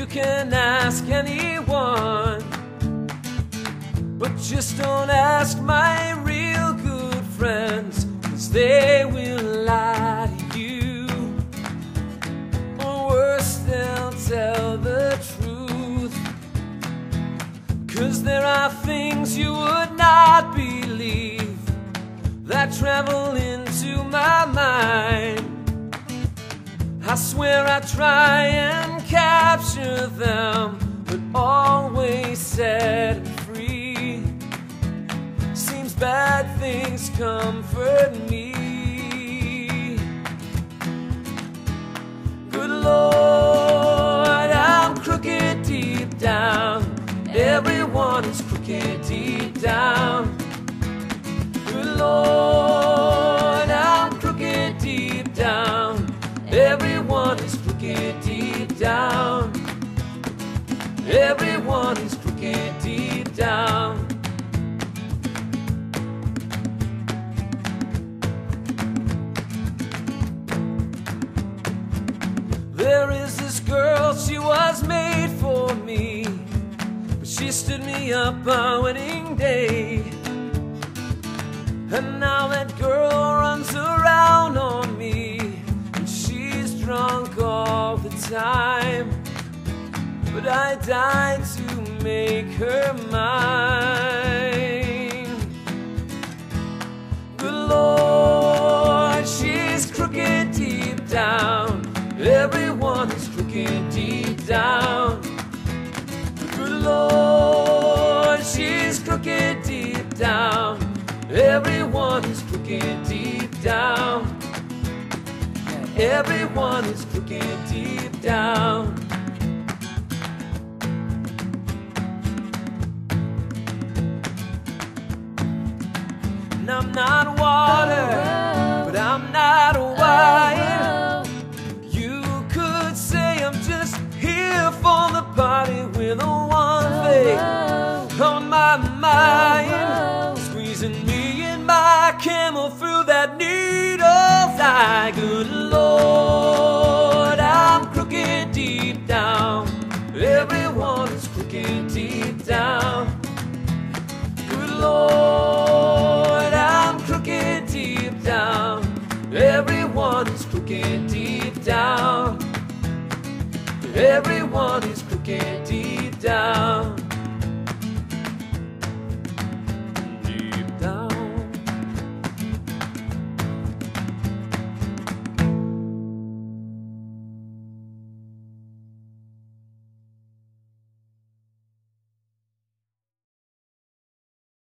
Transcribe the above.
can ask anyone, but just don't ask my real good friends, 'cause they will lie to you. Or worse, they'll tell the truth, 'cause there are things you would not believe that travel into my mind. I swear I try and capture them, but always set free. Seems bad things comfort me. Good Lord, I'm crooked deep down. Everyone is crooked deep down. Good Lord, I'm crooked deep down. Everyone is crooked deep down. Everyone is crooked deep down. There is this girl, she was made for me, but she stood me up on wedding day. And now that girl runs around on me, drunk all the time, but I died to make her mine. Good Lord, she's crooked deep down. Everyone is crooked deep down. Good Lord, she's crooked deep down. Everyone is crooked deep down. Everyone is crooked deep down. And I'm not water, but I'm not wine. You could say I'm just here for the party with a one thing on my mind, squeezing me and my camel through that needle's eye. Good Lord, I'm crooked deep down. Everyone is crooked deep down. Good Lord, I'm crooked deep down. Everyone is crooked deep down. Everyone is crooked deep down.